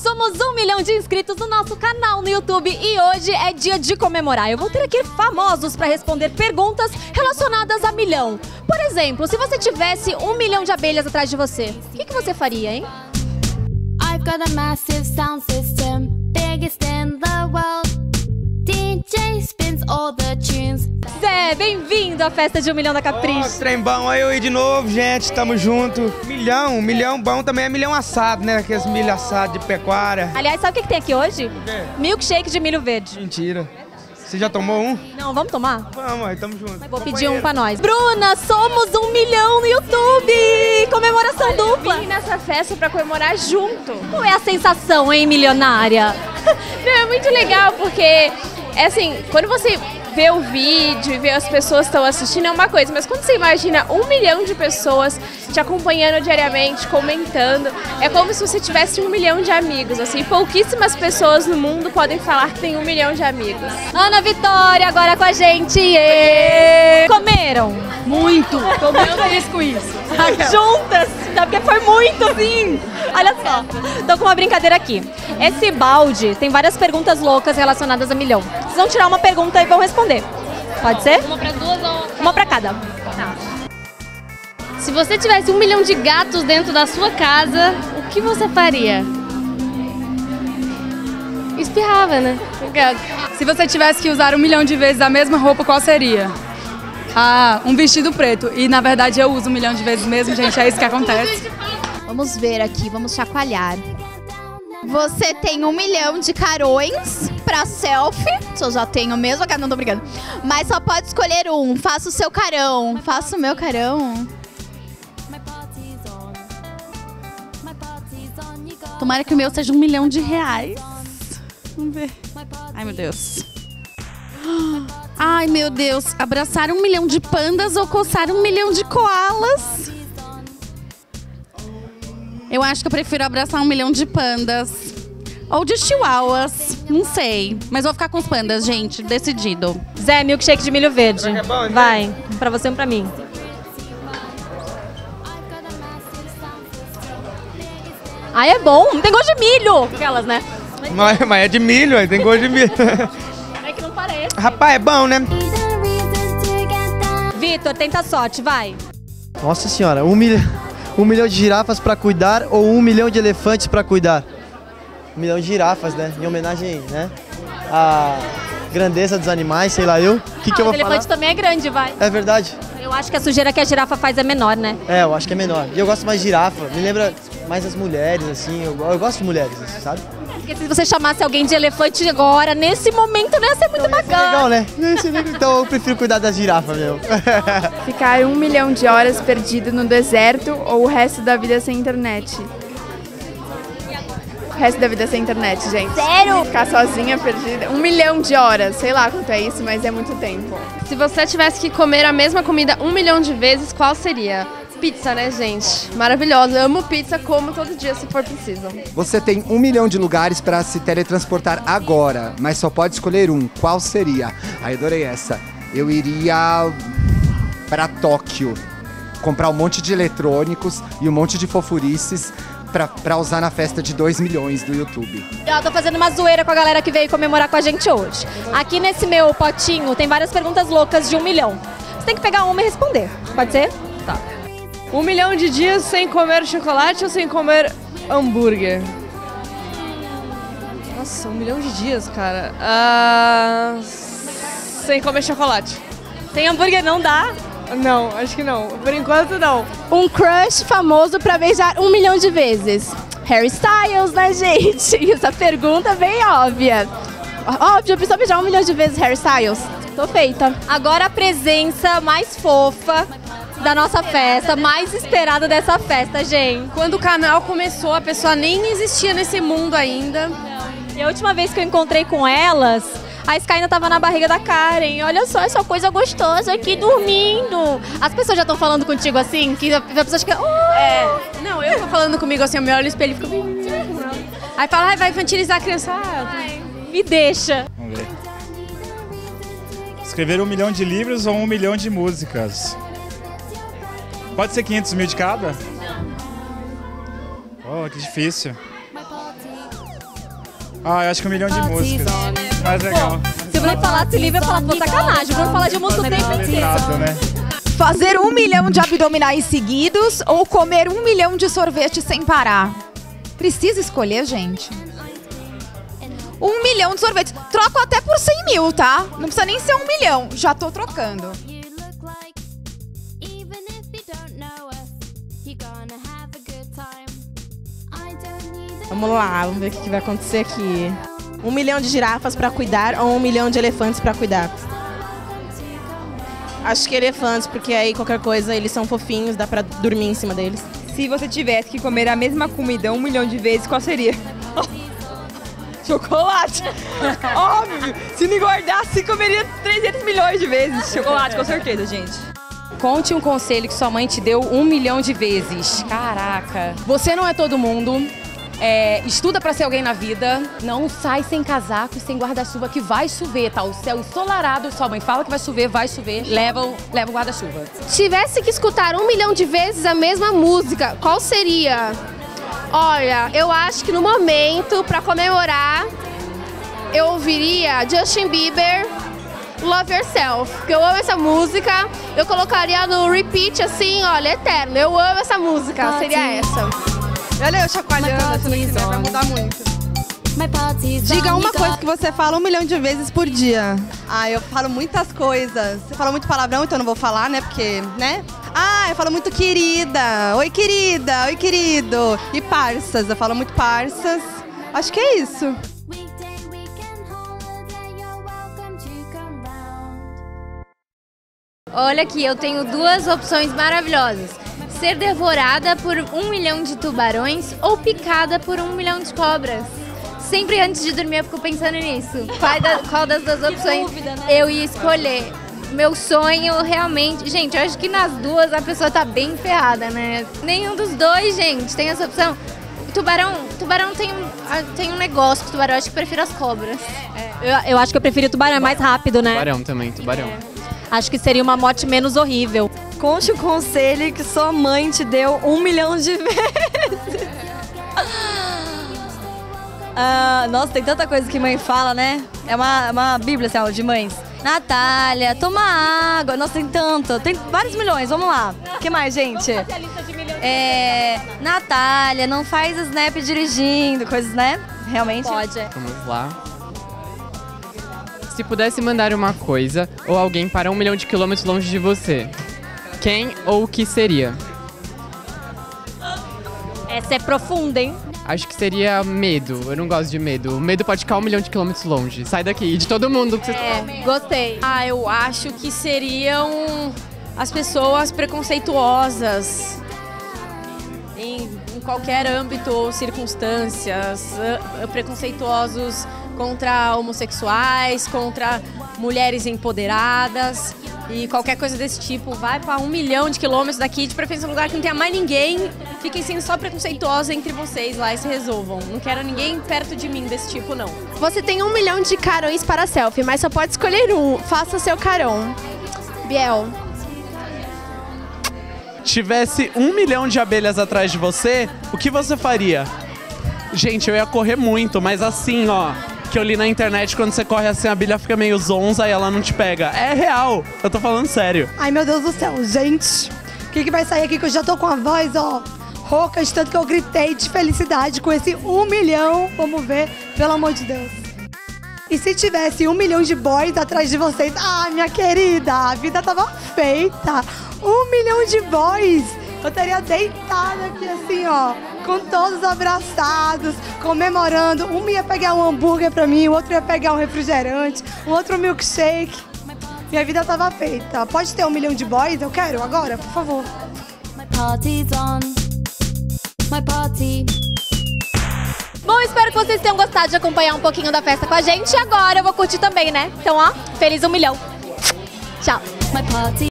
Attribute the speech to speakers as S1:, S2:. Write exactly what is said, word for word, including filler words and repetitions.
S1: Somos um milhão de inscritos no nosso canal no YouTube e hoje é dia de comemorar. Eu vou ter aqui famosos para responder perguntas relacionadas a milhão. Por exemplo, se você tivesse um milhão de abelhas atrás de você, o que, que você faria, hein?
S2: I've got a massive sound system, biggest in the world. D J spins all the tunes.
S1: Zé, bem-vindo à festa de um milhão da Capricho.
S3: Oh, trem bom, aí eu aí de novo, gente, tamo junto. Milhão, milhão bom também é milhão assado, né? Aqueles milho assado de pecuária.
S1: Aliás, sabe o que, que tem aqui hoje?
S3: O quê?
S1: Milkshake de milho verde.
S3: Mentira. Você já tomou um?
S1: Não, vamos tomar?
S3: Vamos, aí tamo junto.
S1: Vou pedir um pra nós. Bruna, somos um milhão no YouTube! Comemoração dupla!
S4: Eu vim nessa festa pra comemorar junto.
S1: Qual é a sensação, hein, milionária?
S4: Não, é muito legal porque, é assim, quando você vê o vídeo e vê as pessoas que estão assistindo é uma coisa, mas quando você imagina um milhão de pessoas te acompanhando diariamente, comentando, é como se você tivesse um milhão de amigos, assim, pouquíssimas pessoas no mundo podem falar que tem um milhão de amigos.
S1: Ana Vitória agora com a gente! E... Comeram?
S5: Muito! Tô muito feliz com isso.
S1: Juntas! Porque foi muito, sim! Olha só, tô com uma brincadeira aqui. Esse balde tem várias perguntas loucas relacionadas a milhão. Vocês vão tirar uma pergunta e vão responder. Pode ser?
S6: Uma pra duas ou...
S1: Uma pra cada.
S6: Tá. Se você tivesse um milhão de gatos dentro da sua casa, o que você faria? Espirrava, né?
S5: Se você tivesse que usar um milhão de vezes a mesma roupa, qual seria? Ah, um vestido preto. E na verdade eu uso um milhão de vezes mesmo, gente, é isso que acontece.
S7: Vamos ver aqui, vamos chacoalhar. Você tem um milhão de carões pra selfie. Eu já tenho mesmo, não tô brincando. Mas só pode escolher um. Faça o seu carão. Faça o meu carão.
S5: Tomara que o meu seja um milhão de reais. Vamos ver. Ai, meu Deus. Ai, meu Deus. Abraçar um milhão de pandas ou coçar um milhão de koalas? Eu acho que eu prefiro abraçar um milhão de pandas. Ou de chihuahuas. Não sei. Mas vou ficar com os pandas, gente. Decidido.
S1: Zé, milkshake de milho verde.
S3: É bom, né?
S1: Vai. Um pra você e um pra mim. Ah, é bom. Não tem gosto de milho. Aquelas, né?
S3: Mas, mas é de milho, aí tem gosto de milho.
S1: É que não parece.
S3: Rapaz, é bom, né?
S1: Vitor, tenta a sorte, vai.
S8: Nossa senhora, um milhão, um milhão de girafas pra cuidar ou um milhão de elefantes pra cuidar? Um milhão de girafas, né? Em homenagem, né? À grandeza dos animais, sei lá eu. O que,
S1: ah,
S8: que eu vou
S1: o elefante
S8: falar?
S1: também é grande, vai.
S8: É verdade?
S1: Eu acho que a sujeira que a girafa faz é menor, né?
S8: É, eu acho que é menor. E eu gosto mais de girafa. Me lembra mais as mulheres, assim. Eu, eu gosto de mulheres, assim, sabe?
S1: Porque se você chamasse alguém de elefante agora, nesse momento, não ia ser muito
S8: Então, ia ser
S1: bacana.
S8: legal, né? Ia ser legal. Então eu prefiro cuidar das girafas, meu.
S4: Ficar um milhão de horas perdido no deserto ou o resto da vida sem internet? O resto da vida sem internet, gente.
S1: Sério?
S4: Ficar sozinha, perdida. Um milhão de horas, sei lá quanto é isso, mas é muito tempo.
S6: Se você tivesse que comer a mesma comida um milhão de vezes, qual seria? Pizza, né, gente? Maravilhosa. Eu amo pizza, como todo dia, se for preciso.
S9: Você tem um milhão de lugares para se teletransportar agora, mas só pode escolher um. Qual seria? Ai, adorei essa. Eu iria para Tóquio, comprar um monte de eletrônicos e um monte de fofurices pra usar na festa de dois milhões do YouTube.
S1: Eu tô fazendo uma zoeira com a galera que veio comemorar com a gente hoje. Aqui nesse meu potinho tem várias perguntas loucas de um milhão. Você tem que pegar uma e responder. Pode ser?
S4: Tá. Um milhão de dias sem comer chocolate ou sem comer hambúrguer? Nossa, um milhão de dias, cara. Ah, sem comer chocolate.
S1: Sem hambúrguer não dá?
S4: Não, acho que não. Por enquanto, não.
S7: Um crush famoso pra beijar um milhão de vezes. Harry Styles, né, gente? Essa pergunta é bem óbvia. Óbvio, eu preciso beijar um milhão de vezes Harry Styles. Tô feita.
S1: Agora a presença mais fofa da nossa festa, mais esperada dessa festa, gente.
S6: Quando o canal começou, a pessoa nem existia nesse mundo ainda.
S1: E a última vez que eu encontrei com elas, a Sky ainda tava na barriga da Karen. Olha só essa coisa gostosa aqui dormindo. As pessoas já estão falando contigo assim, que a pessoa acha que... Oh!
S6: É. Não, eu tô falando comigo assim, eu me olho no espelho e fico... Aí fala, ai, vai infantilizar a criança. Ah,
S1: Ai, me deixa.
S10: Vamos ver. Escrever um milhão de livros ou um milhão de músicas? Pode ser quinhentos mil de cada? Oh, que difícil. Ah, eu acho que um milhão de músicas. Mais legal.
S1: Se o Bruno falasse livre, eu ia falar, pô, sacanagem. O Bruno fala de música o tempo inteiro.
S10: Nada, né?
S11: Fazer um milhão de abdominais seguidos ou comer um milhão de sorvete sem parar? Precisa escolher, gente. Um milhão de sorvetes. Troco até por cem mil, tá? Não precisa nem ser um milhão. Já tô trocando.
S12: Vamos lá, vamos ver o que vai acontecer aqui. Um milhão de girafas pra cuidar ou um milhão de elefantes pra cuidar? Acho que elefantes, porque aí qualquer coisa eles são fofinhos, dá pra dormir em cima deles.
S5: Se você tivesse que comer a mesma comida um milhão de vezes, qual seria? Chocolate! Óbvio! Se não engordasse, comeria trezentos milhões de vezes. Chocolate, com certeza, gente.
S13: Conte um conselho que sua mãe te deu um milhão de vezes. Caraca. Você não é todo mundo. É, estuda pra ser alguém na vida. Não sai sem casaco e sem guarda-chuva que vai chover, tá? O céu ensolarado, sua mãe fala que vai chover, vai chover. Leva o, leva o guarda-chuva.
S6: Tivesse que escutar um milhão de vezes a mesma música, qual seria? Olha, eu acho que no momento, pra comemorar, eu ouviria Justin Bieber, Love Yourself, porque eu amo essa música. Eu colocaria no repeat assim, olha, eterno. Eu amo essa música, seria essa.
S12: Olha eu chacoalhando, achando que né, vai mudar muito. Diga uma coisa que você fala um milhão de vezes por dia. Ah, eu falo muitas coisas. Você fala muito palavrão, então eu não vou falar, né? Porque, né? Ah, eu falo muito querida. Oi, querida. Oi, querido. E parças. Eu falo muito parças. Acho que é isso.
S14: Olha aqui, eu tenho duas opções maravilhosas. Ser devorada por um milhão de tubarões ou picada por um milhão de cobras. Sempre antes de dormir eu fico pensando nisso. Qual, da, qual das duas opções dúvida, né? Eu ia escolher. Meu sonho realmente... Gente, eu acho que nas duas a pessoa tá bem ferrada, né? Nenhum dos dois, gente, tem essa opção. Tubarão, tubarão tem um, tem um negócio com tubarão, eu acho que eu prefiro as cobras.
S1: É. Eu, eu acho que eu prefiro tubarão, é mais rápido, né?
S15: Tubarão também, tubarão. É.
S1: Acho que seria uma morte menos horrível.
S16: Conte o conselho que sua mãe te deu um milhão de vezes. Ah, nossa, tem tanta coisa que mãe fala, né? É uma, uma bíblia, assim, de mães. Natália, toma água. Nossa, tem tanto. Tem vários milhões, vamos lá. O que mais, gente?
S1: Vamos fazer a lista de milhões.
S16: É, Natália, não faz snap dirigindo, coisas, né? Realmente.
S1: Pode.
S15: Vamos lá. Se pudesse mandar uma coisa ou alguém para um milhão de quilômetros longe de você, quem ou o que seria?
S1: Essa é profunda, hein?
S15: Acho que seria medo. Eu não gosto de medo. O medo pode ficar um milhão de quilômetros longe. Sai daqui, de todo mundo. Que você...
S1: É, gostei.
S4: Ah, eu acho que seriam as pessoas preconceituosas em, em qualquer âmbito ou circunstâncias, preconceituosos contra homossexuais, contra mulheres empoderadas e qualquer coisa desse tipo. Vai para um milhão de quilômetros daqui, de preferência um lugar que não tenha mais ninguém. Fiquem sendo só preconceituosos entre vocês lá e se resolvam. Não quero ninguém perto de mim desse tipo, não.
S6: Você tem um milhão de carões para selfie, mas só pode escolher um. Faça seu carão. Biel.
S17: Tivesse um milhão de abelhas atrás de você, o que você faria? Gente, eu ia correr muito, mas assim, ó, que eu li na internet, quando você corre assim, a abelha fica meio zonza e ela não te pega. É real, eu tô falando sério.
S18: Ai, meu Deus do céu, gente. O que, que vai sair aqui que eu já tô com a voz, ó, rouca, de tanto que eu gritei de felicidade com esse um milhão. Vamos ver, pelo amor de Deus. E se tivesse um milhão de boys atrás de vocês? Ah, minha querida, a vida tava feita. Um milhão de boys. Eu estaria deitada aqui assim, ó, com todos abraçados, comemorando. Um ia pegar um hambúrguer pra mim, o outro ia pegar um refrigerante, o outro um milkshake. Minha vida tava feita. Pode ter um milhão de boys? Eu quero agora, por favor.
S2: My party's on. My party.
S1: Bom, espero que vocês tenham gostado de acompanhar um pouquinho da festa com a gente. E agora eu vou curtir também, né? Então, ó, feliz um milhão. Tchau.
S2: My party.